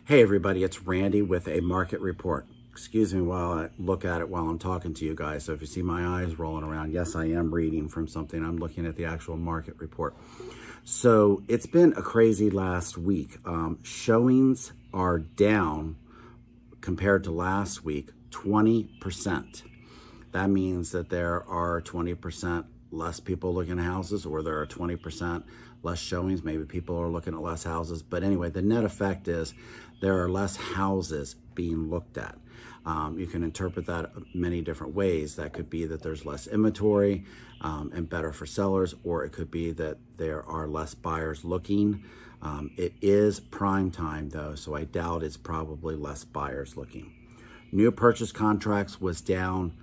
Hey everybody, it's Randy with a market report. Excuse me while I look at it while I'm talking to you guys. So if you see my eyes rolling around, yes, I am reading from something. I'm looking at the actual market report. So it's been a crazy last week. Showings are down compared to last week, 20%. That means that there are 20% less people looking at houses, or there are 20% less showings. Maybe people are looking at less houses. But anyway, the net effect is there are less houses being looked at. You can interpret that many different ways. That could be that there's less inventory and better for sellers, or it could be that there are less buyers looking. It is prime time though, so I doubt it's probably less buyers looking. New purchase contracts was down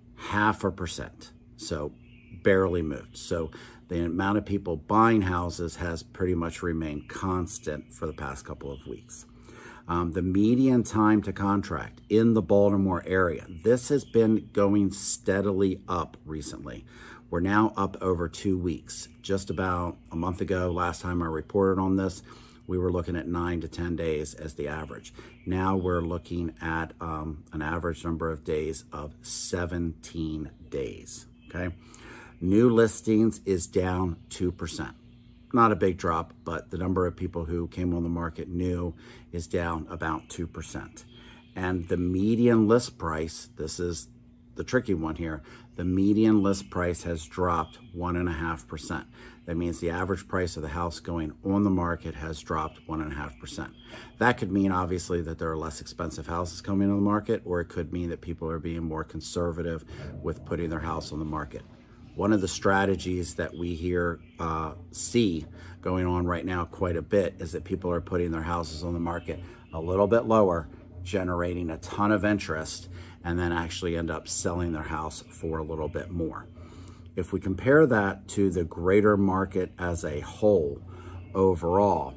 0.5%, so barely moved. So the amount of people buying houses has pretty much remained constant for the past couple of weeks. The median time to contract in the Baltimore area, this has been going steadily up recently. We're now up over 2 weeks. Just about a month ago, last time I reported on this, we were looking at 9 to 10 days as the average. Now we're looking at an average number of days of 17 days, okay? New listings is down 2%. Not a big drop, but the number of people who came on the market new is down about 2%. And the median list price, this is the tricky one here, the median list price has dropped 1.5%. That means the average price of the house going on the market has dropped 1.5%. That could mean obviously that there are less expensive houses coming on the market, or it could mean that people are being more conservative with putting their house on the market. One of the strategies that we see going on right now quite a bit is that people are putting their houses on the market a little bit lower, generating a ton of interest, and then actually end up selling their house for a little bit more. If we compare that to the greater market as a whole, overall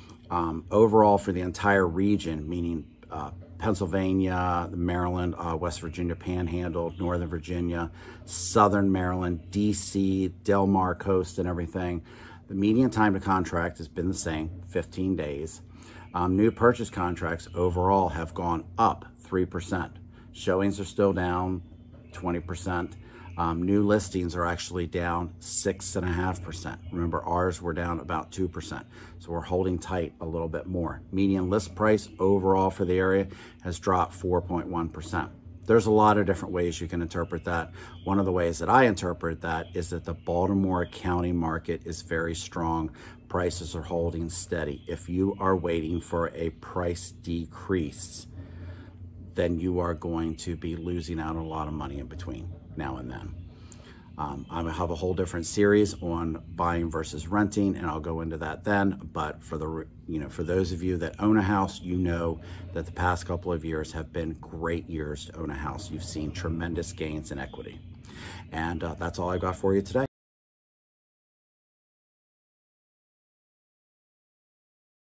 for the entire region, meaning Pennsylvania, Maryland, West Virginia Panhandle, Northern Virginia, Southern Maryland, DC, Del Mar Coast and everything, the median time to contract has been the same, 15 days. New purchase contracts overall have gone up 3%. Showings are still down 20%. New listings are actually down 6.5%. Remember, ours were down about 2%. So we're holding tight a little bit more. Median list price overall for the area has dropped 4.1%. There's a lot of different ways you can interpret that. One of the ways that I interpret that is that the Baltimore County market is very strong. Prices are holding steady. If you are waiting for a price decrease, then you are going to be losing out on a lot of money in between now and then. I have a whole different series on buying versus renting, and I'll go into that then. But for those of you that own a house, you know that the past couple of years have been great years to own a house. You've seen tremendous gains in equity. And that's all I got for you today.